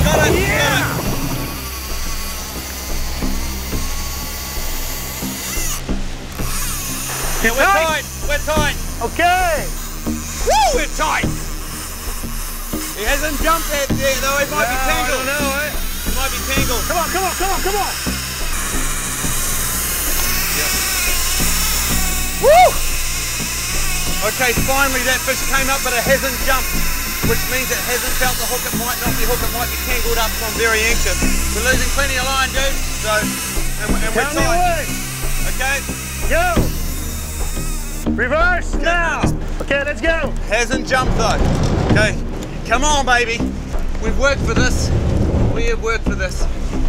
Got it. Yeah. Got it. Yeah, we're tight. We're tight. Okay. Woo! We're tight. He hasn't jumped yet, though. He might be tangled. I don't know, eh? He might be tangled. Come on, come on, come on, come on. Woo! Okay, finally that fish came up, but it hasn't jumped, which means it hasn't felt the hook. It might not be hooked. It might be tangled up, so I'm very anxious. We're losing plenty of line, dude. So, and we're Tell me tight. away. Okay. Go. Reverse now. Okay, let's go. Hasn't jumped though. Okay, come on, baby. We've worked for this. We have worked for this.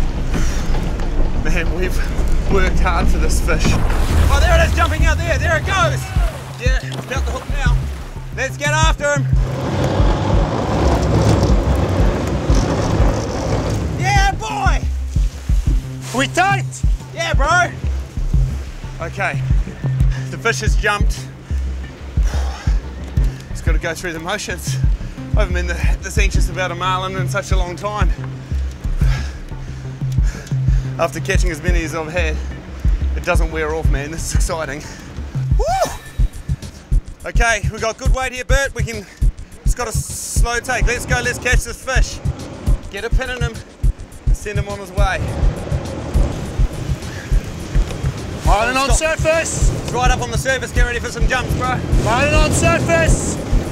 Man, we've worked hard for this fish. Oh, there it is, jumping out there. There it goes. Yeah, felt the hook now. Let's get after him. Yeah, boy. We tight. Yeah, bro. Okay, the fish has jumped. It's got to go through the motions. I haven't been this anxious about a marlin in such a long time. After catching as many as I've had, it doesn't wear off, man. This is exciting. Woo! Okay, we've got good weight here, Bert. It's got a slow take. Let's go, let's catch this fish. Get a pin in him and send him on his way. Marlin on surface. It's right up on the surface. Get ready for some jumps, bro. Marlin on surface.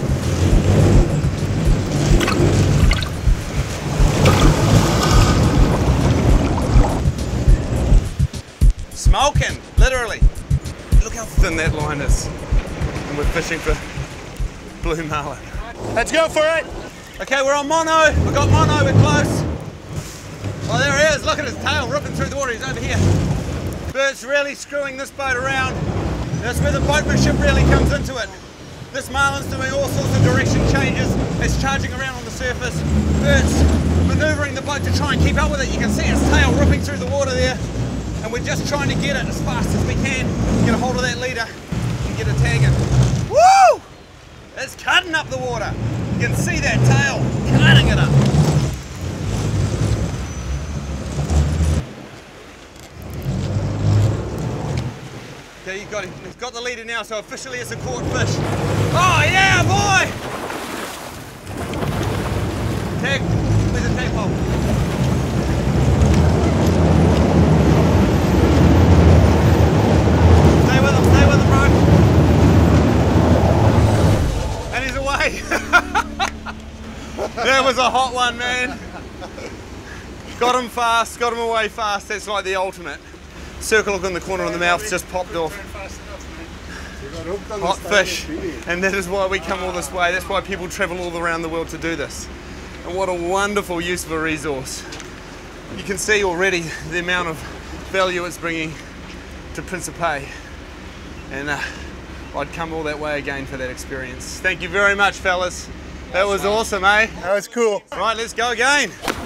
Smoking, literally. Look how thin that line is. And we're fishing for blue marlin. Let's go for it. Okay, we're on mono. We've got mono, we're close. Oh, there he is. Look at his tail ripping through the water. He's over here. Bert's really screwing this boat around. That's where the boatmanship really comes into it. This marlin's doing all sorts of direction changes. It's charging around on the surface. Bert's maneuvering the boat to try and keep up with it. You can see its tail ripping through the water there. And we're just trying to get it as fast as we can. Get a hold of that leader and get a tag in. Woo! It's cutting up the water. You can see that tail cutting it up. Okay, you got him. He's got the leader now, so officially it's a caught fish. Oh yeah, boy! Tag. Where's the tag pole? Stay with him, bro. And he's away. That was a hot one, man. Got him fast, got him away fast. That's like the ultimate. Circle hook in the corner of the mouth just popped off. Hot fish. And that is why we come all this way. That's why people travel all around the world to do this. And what a wonderful use of a resource. You can see already the amount of value it's bringing to Principe. And I'd come all that way again for that experience. Thank you very much, fellas. That was awesome, eh? That was cool. Right, let's go again.